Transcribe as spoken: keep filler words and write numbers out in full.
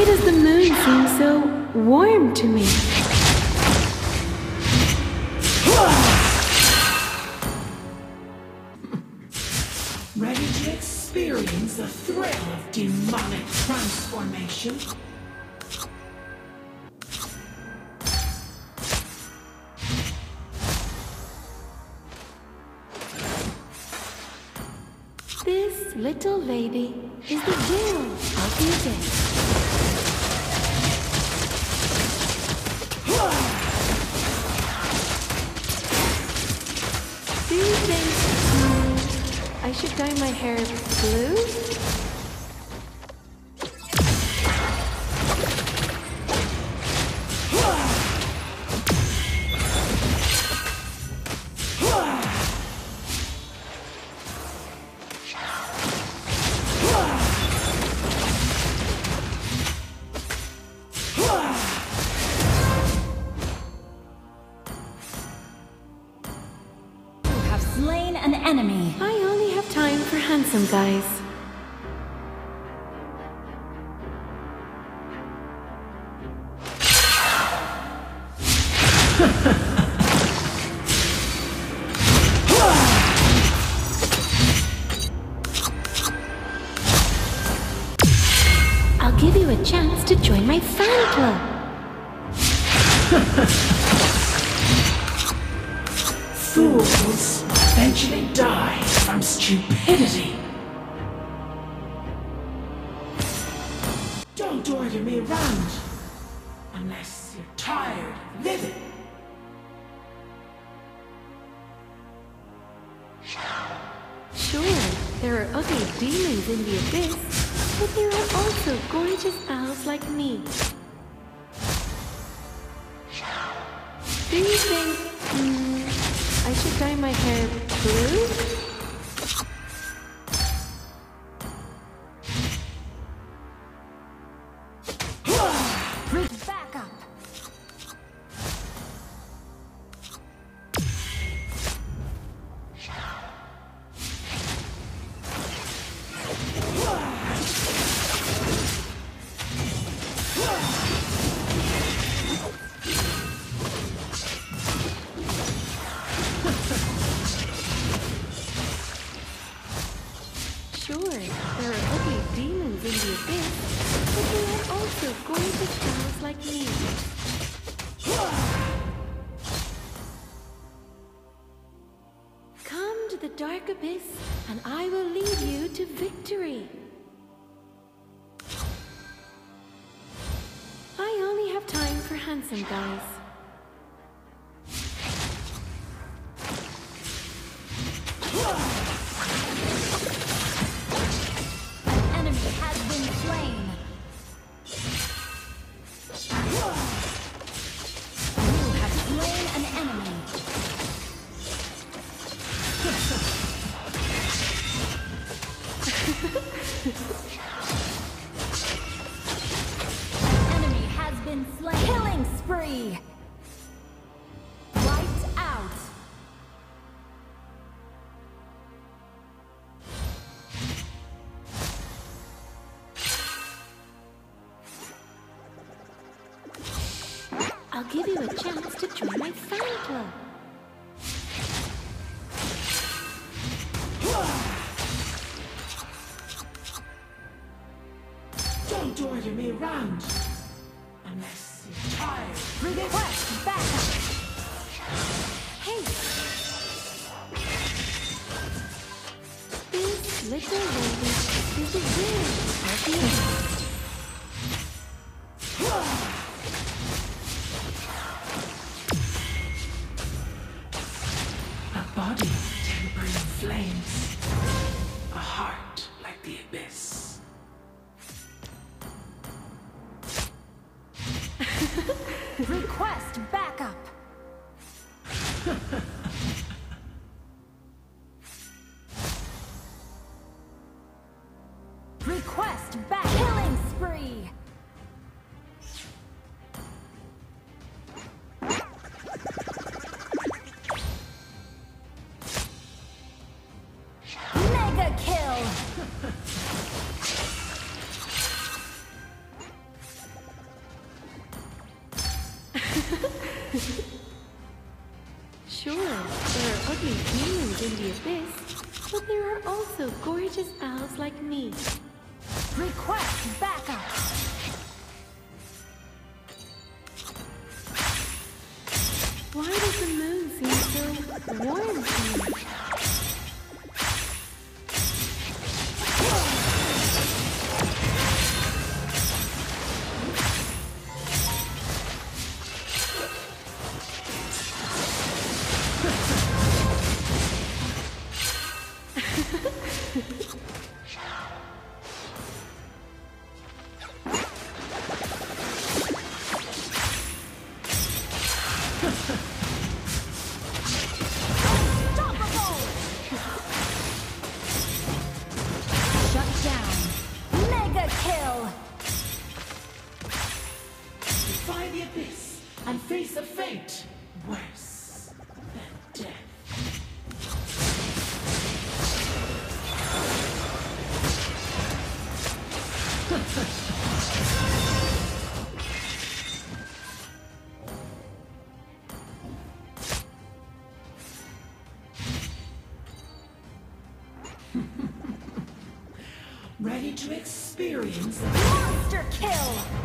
does the moon seem so warm to me? Ready to experience the thrill of demonic transformation? This little lady is the will of the abyss. Do you think hmm, I should dye my hair blue? Slain an enemy. I only have time for handsome guys. I'll give you a chance to join my fan club. Fools eventually die from stupidity. Don't order me around unless you're tired of living. Sure, there are ugly demons in the abyss, but there are also gorgeous elves like me. Do you think, hmm, I should dye my hair blue? Back up. Sure, there are ugly demons in the abyss, but there are also gorgeous elves like me. Come to the dark abyss, and I will lead you to victory. I only have time for handsome guys. Enemy has been slain. Killing spree. Wiped out. I'll give you a chance to join my fan club. Don't order me around unless you're tired. Request backup. Hey! This little lady is the will of the abyss. A body tempering flames, a heart like the abyss. Request backup. Request back. Killing spree. Mega kill. Sure, there are ugly demons in the abyss, but there are also gorgeous elves like me. Request backup! Why does the moon seem so warm to me? Defy the abyss and face a fate worse than death. Ready to experience Monster kill!